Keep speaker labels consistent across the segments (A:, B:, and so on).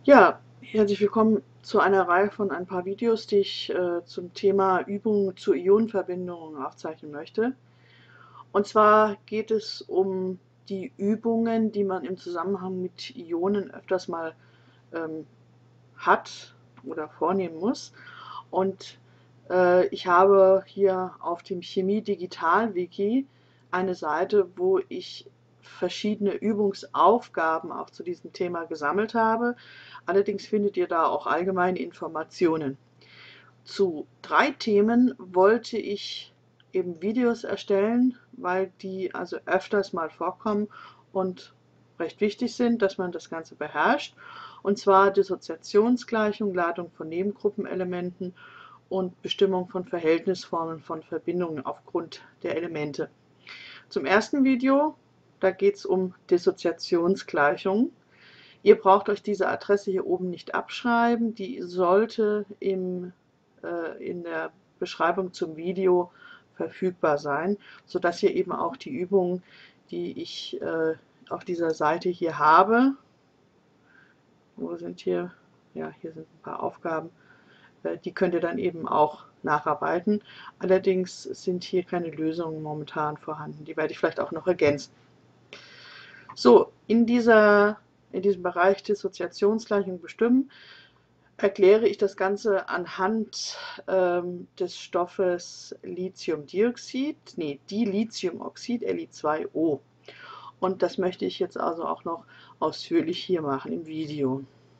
A: Ja, herzlich willkommen zu einer Reihe von ein paar Videos, die ich zum Thema Übungen zu Ionenverbindungen aufzeichnen möchte. Und zwar geht es um die Übungen, die man im Zusammenhang mit Ionen öfters mal ähm, hat oder vornehmen muss. Und ich habe hier auf dem Chemie Digital Wiki eine Seite, wo ich verschiedene Übungsaufgaben auch zu diesem Thema gesammelt habe. Allerdings findet ihr da auch allgemeine Informationen. Zu 3 Themen wollte ich eben Videos erstellen, weil die also öfters mal vorkommen und recht wichtig sind, dass man das Ganze beherrscht. Und zwar Dissoziationsgleichung, Ladung von Nebengruppenelementen und Bestimmung von Verhältnisformen von Verbindungen aufgrund der Elemente. Zum ersten Video, da geht es um Dissoziationsgleichung. Ihr braucht euch diese Adresse hier oben nicht abschreiben, die sollte in der Beschreibung zum Video verfügbar sein, sodass ihr eben auch die Übungen, die ich auf dieser Seite hier habe, wo sind hier, ja, hier sind ein paar Aufgaben, die könnt ihr dann eben auch nacharbeiten. Allerdings sind hier keine Lösungen momentan vorhanden. Die werde ich vielleicht auch noch ergänzen. So, in diesem Bereich Dissoziationsgleichung bestimmen, erkläre ich das Ganze anhand des Stoffes Lithiumdioxid, nee, Dilithiumoxid, Li2O. Und das möchte ich jetzt also auch noch ausführlich hier machen im Video.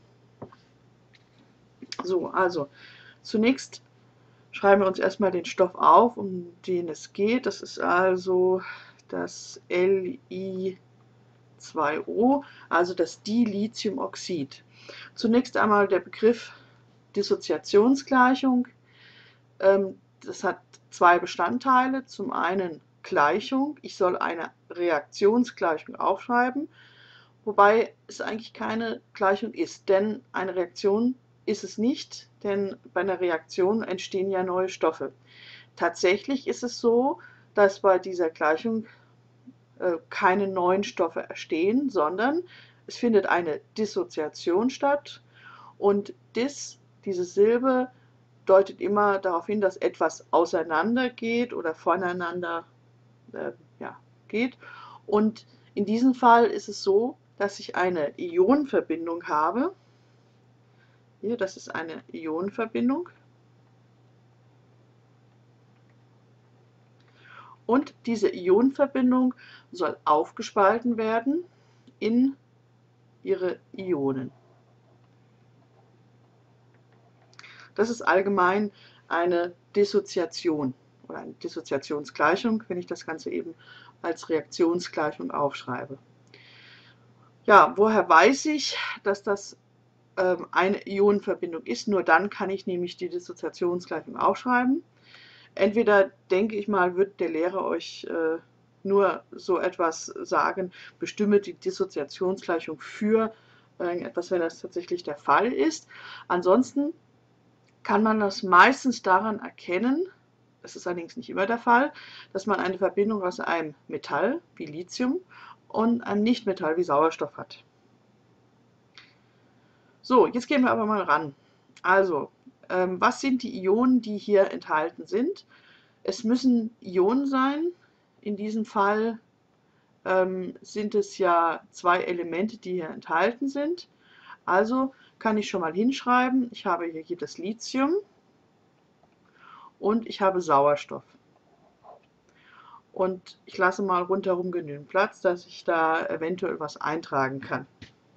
A: So, also zunächst schreiben wir uns erstmal den Stoff auf, um den es geht. Das ist also das Li2O, also das Dilithiumoxid. Zunächst einmal der Begriff Dissoziationsgleichung. Das hat 2 Bestandteile. Zum einen Gleichung. Ich soll eine Reaktionsgleichung aufschreiben, wobei es eigentlich keine Gleichung ist, denn eine Reaktion ist es nicht, denn bei einer Reaktion entstehen ja neue Stoffe. Tatsächlich ist es so, dass bei dieser Gleichung keine neuen Stoffe entstehen, sondern es findet eine Dissoziation statt und diese Silbe deutet immer darauf hin, dass etwas auseinander geht oder voneinander ja, geht. Und in diesem Fall ist es so, dass ich eine Ionenverbindung habe. Hier, das ist eine Ionenverbindung. Und diese Ionenverbindung soll aufgespalten werden in ihre Ionen. Das ist allgemein eine Dissoziation oder eine Dissoziationsgleichung, wenn ich das Ganze eben als Reaktionsgleichung aufschreibe. Ja, woher weiß ich, dass das eine Ionenverbindung ist? Nur dann kann ich nämlich die Dissoziationsgleichung aufschreiben. Entweder, denke ich mal, wird der Lehrer euch nur so etwas sagen, bestimme die Dissoziationsgleichung für irgendetwas, wenn das tatsächlich der Fall ist. Ansonsten kann man das meistens daran erkennen, das ist allerdings nicht immer der Fall, dass man eine Verbindung aus einem Metall wie Lithium und einem Nichtmetall wie Sauerstoff hat. So, jetzt gehen wir aber mal ran. Also, was sind die Ionen, die hier enthalten sind? Es müssen Ionen sein. In diesem Fall sind es ja 2 Elemente, die hier enthalten sind. Also kann ich schon mal hinschreiben, ich habe hier das Lithium und ich habe Sauerstoff. Und ich lasse mal rundherum genügend Platz, dass ich da eventuell was eintragen kann.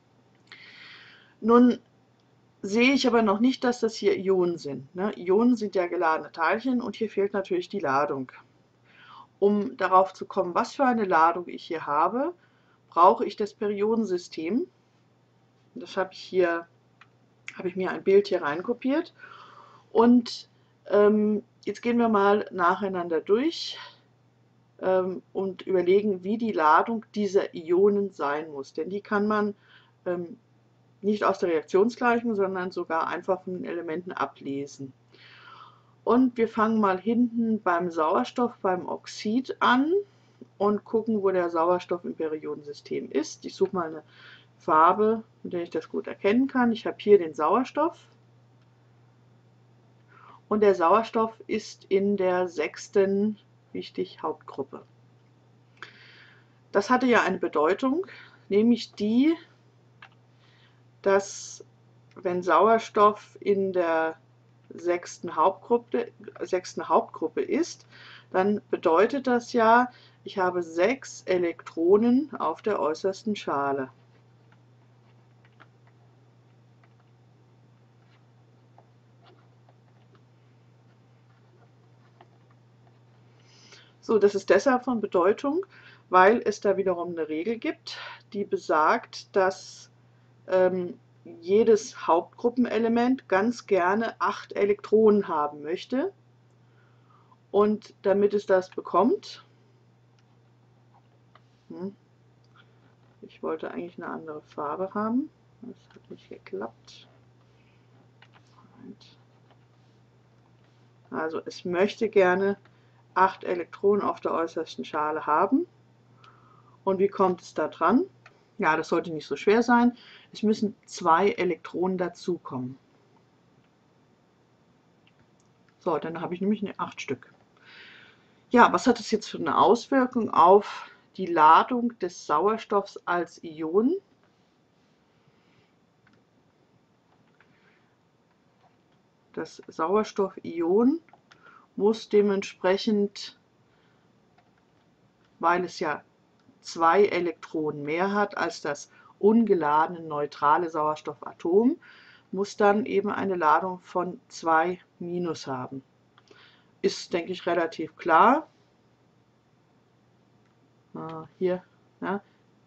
A: Nun sehe ich aber noch nicht, dass das hier Ionen sind. Ne? Ionen sind ja geladene Teilchen und hier fehlt natürlich die Ladung. Um darauf zu kommen, was für eine Ladung ich hier habe, brauche ich das Periodensystem. Das habe ich mir ein Bild hier reinkopiert. Und jetzt gehen wir mal nacheinander durch und überlegen, wie die Ladung dieser Ionen sein muss. Denn die kann man nicht aus der Reaktionsgleichung, sondern sogar einfach von den Elementen ablesen. Und wir fangen mal hinten beim Sauerstoff, beim Oxid an und gucken, wo der Sauerstoff im Periodensystem ist. Ich suche mal eine Farbe, mit der ich das gut erkennen kann. Ich habe hier den Sauerstoff. Und der Sauerstoff ist in der 6. wichtig Hauptgruppe. Das hatte ja eine Bedeutung, nämlich die, dass wenn Sauerstoff in der 6. Hauptgruppe ist, dann bedeutet das ja, ich habe 6 Elektronen auf der äußersten Schale. So, das ist deshalb von Bedeutung, weil es da wiederum eine Regel gibt, die besagt, dass jedes Hauptgruppenelement ganz gerne 8 Elektronen haben möchte. Und damit es das bekommt, ich wollte eigentlich eine andere Farbe haben, das hat nicht geklappt. Also es möchte gerne 8 Elektronen auf der äußersten Schale haben. Und wie kommt es da dran? Ja, das sollte nicht so schwer sein. Es müssen 2 Elektronen dazukommen. So, dann habe ich nämlich 8 Stück. Ja, was hat das jetzt für eine Auswirkung auf die Ladung des Sauerstoffs als Ion? Das Sauerstoffion muss dementsprechend, weil es ja 2 Elektronen mehr hat als das ungeladene neutrale Sauerstoffatom, muss dann eben eine Ladung von 2 minus haben. Ist, denke ich, relativ klar. Hier, ja,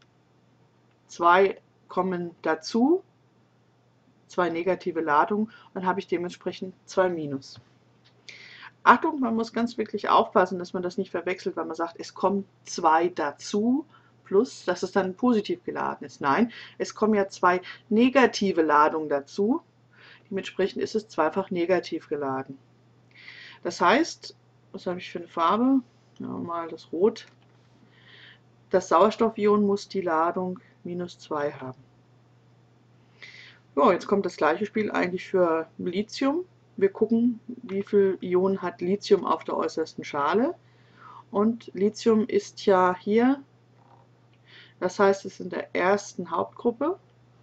A: 2 kommen dazu, 2 negative Ladungen, dann habe ich dementsprechend 2 minus. Achtung, man muss ganz wirklich aufpassen, dass man das nicht verwechselt, weil man sagt, es kommen 2 dazu, plus, dass es dann positiv geladen ist. Nein, es kommen ja 2 negative Ladungen dazu, dementsprechend ist es zweifach negativ geladen. Das heißt, was habe ich für eine Farbe? Ja, mal das Rot. Das Sauerstoffion muss die Ladung minus 2 haben. So, jetzt kommt das gleiche Spiel eigentlich für Lithium. Wir gucken, wie viel Ionen hat Lithium auf der äußersten Schale. Und Lithium ist ja hier, das heißt, es ist in der ersten Hauptgruppe.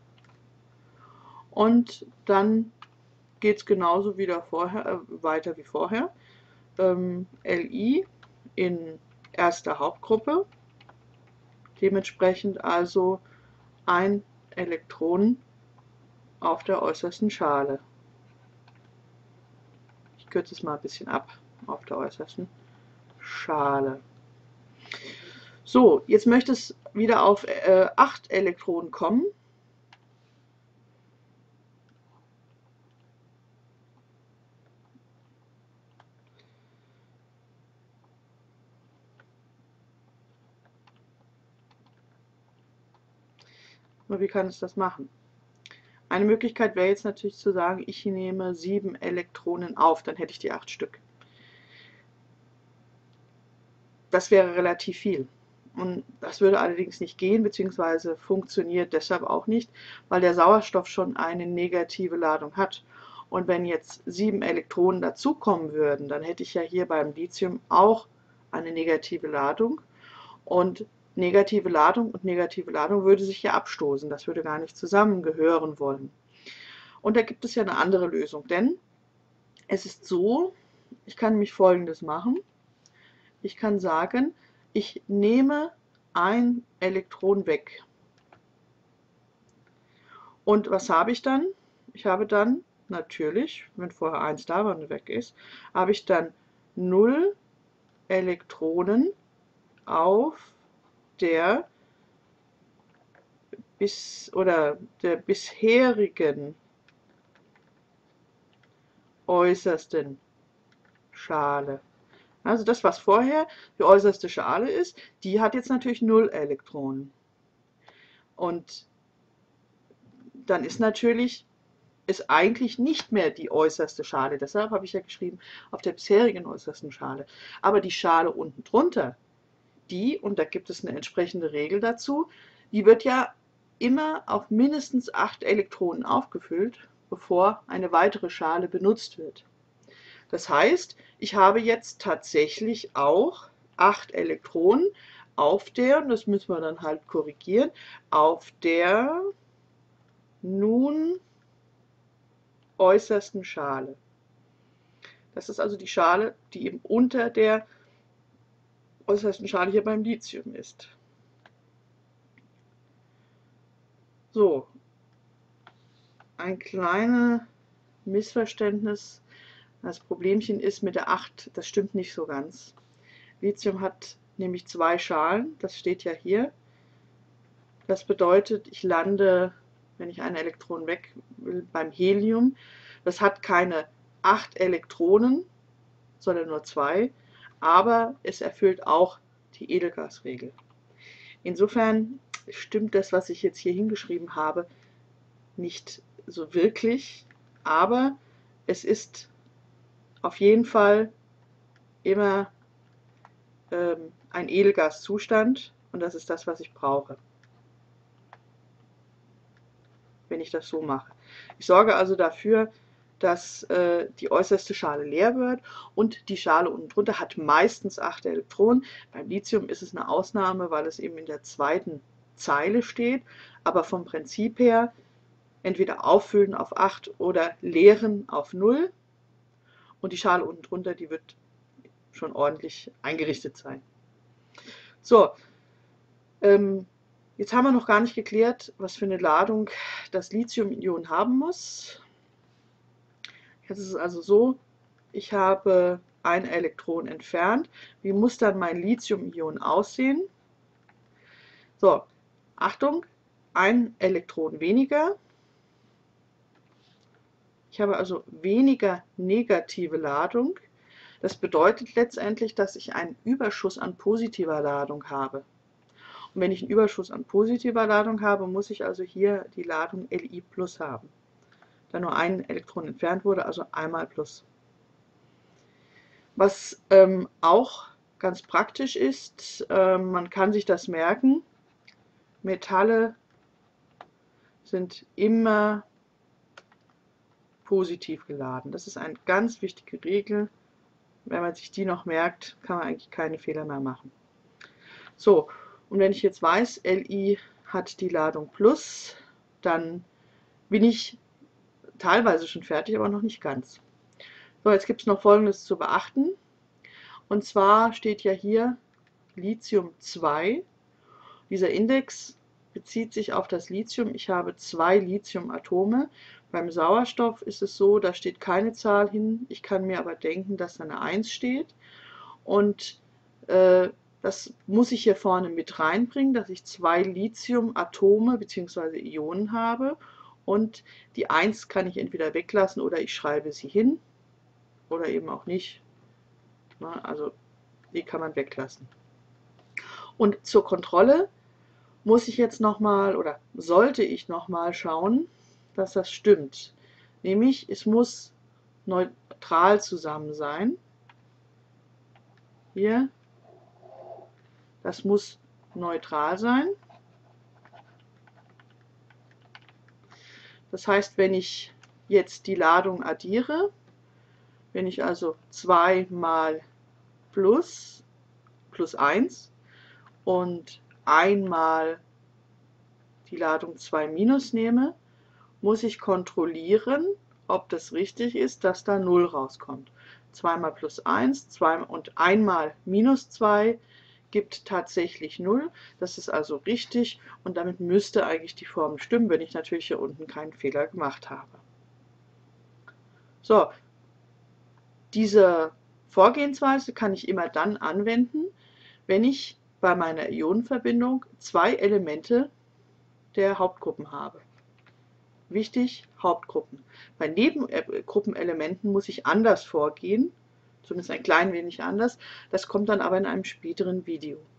A: Und dann geht es genauso wieder weiter wie vorher. Li in erster Hauptgruppe. Dementsprechend also ein Elektron auf der äußersten Schale. Ich kürze es mal ein bisschen ab, auf der äußersten Schale. So, jetzt möchte es wieder auf 8 Elektronen kommen. Nur wie kann es das machen? Eine Möglichkeit wäre jetzt natürlich zu sagen, ich nehme 7 Elektronen auf, dann hätte ich die 8 Stück. Das wäre relativ viel. Und das würde allerdings nicht gehen, beziehungsweise funktioniert deshalb auch nicht, weil der Sauerstoff schon eine negative Ladung hat. Und wenn jetzt 7 Elektronen dazukommen würden, dann hätte ich ja hier beim Lithium auch eine negative Ladung. Und negative Ladung und negative Ladung würde sich ja abstoßen. Das würde gar nicht zusammengehören wollen. Und da gibt es ja eine andere Lösung, denn es ist so, ich kann nämlich Folgendes machen. Ich kann sagen, ich nehme ein Elektron weg. Und was habe ich dann? Ich habe dann natürlich, wenn vorher 1 da war und weg ist, habe ich dann 0 Elektronen auf der bisherigen äußersten Schale. Also das, was vorher die äußerste Schale ist, die hat jetzt natürlich 0 Elektronen. Und dann ist natürlich ist eigentlich nicht mehr die äußerste Schale. Deshalb habe ich ja geschrieben, auf der bisherigen äußersten Schale. Aber die Schale unten drunter, die, und da gibt es eine entsprechende Regel dazu, die wird ja immer auf mindestens 8 Elektronen aufgefüllt, bevor eine weitere Schale benutzt wird. Das heißt, ich habe jetzt tatsächlich auch 8 Elektronen auf der, und das müssen wir dann halt korrigieren, auf der nun äußersten Schale. Das ist also die Schale, die eben unter der äußersten Schale hier beim Lithium ist. So, ein kleines Missverständnis. Das Problemchen ist mit der 8, das stimmt nicht so ganz. Lithium hat nämlich 2 Schalen, das steht ja hier. Das bedeutet, ich lande, wenn ich ein Elektron weg will, beim Helium. Das hat keine 8 Elektronen, sondern nur 2, aber es erfüllt auch die Edelgasregel. Insofern stimmt das, was ich jetzt hier hingeschrieben habe, nicht so wirklich, aber es ist auf jeden Fall immer ein Edelgaszustand und das ist das, was ich brauche, wenn ich das so mache. Ich sorge also dafür, dass die äußerste Schale leer wird und die Schale unten drunter hat meistens 8 Elektronen. Beim Lithium ist es eine Ausnahme, weil es eben in der zweiten Zeile steht, aber vom Prinzip her entweder auffüllen auf 8 oder leeren auf 0 und die Schale unten drunter, die wird schon ordentlich eingerichtet sein. So, jetzt haben wir noch gar nicht geklärt, was für eine Ladung das Lithium-Ion haben muss. Jetzt ist es also so, ich habe ein Elektron entfernt. Wie muss dann mein Lithium-Ion aussehen? So, Achtung, ein Elektron weniger. Ich habe also weniger negative Ladung. Das bedeutet letztendlich, dass ich einen Überschuss an positiver Ladung habe. Und wenn ich einen Überschuss an positiver Ladung habe, muss ich also hier die Ladung Li+ haben. Da nur ein Elektron entfernt wurde, also einmal plus. Was auch ganz praktisch ist, man kann sich das merken, Metalle sind immer positiv geladen. Das ist eine ganz wichtige Regel. Wenn man sich die noch merkt, kann man eigentlich keine Fehler mehr machen. So, und wenn ich jetzt weiß, Li hat die Ladung plus, dann bin ich teilweise schon fertig, aber noch nicht ganz. So, jetzt gibt es noch Folgendes zu beachten. Und zwar steht ja hier Lithium 2. Dieser Index bezieht sich auf das Lithium. Ich habe 2 Lithiumatome. Beim Sauerstoff ist es so, da steht keine Zahl hin. Ich kann mir aber denken, dass da eine 1 steht. Und das muss ich hier vorne mit reinbringen, dass ich 2 Lithiumatome bzw. Ionen habe. Und die 1 kann ich entweder weglassen oder ich schreibe sie hin oder eben auch nicht. Also die kann man weglassen. Und zur Kontrolle muss ich jetzt nochmal oder sollte ich nochmal schauen, dass das stimmt. Nämlich, es muss neutral zusammen sein. Hier, das muss neutral sein. Das heißt, wenn ich jetzt die Ladung addiere, wenn ich also 2 mal plus 1 und einmal die Ladung 2 minus nehme, muss ich kontrollieren, ob das richtig ist, dass da 0 rauskommt. 2 mal plus 1 2 und einmal minus 2 gibt tatsächlich 0. Das ist also richtig und damit müsste eigentlich die Formel stimmen, wenn ich natürlich hier unten keinen Fehler gemacht habe. So, diese Vorgehensweise kann ich immer dann anwenden, wenn ich bei meiner Ionenverbindung 2 Elemente der Hauptgruppen habe. Wichtig, Hauptgruppen. Bei Nebengruppenelementen muss ich anders vorgehen, zumindest ein klein wenig anders. Das kommt dann aber in einem späteren Video.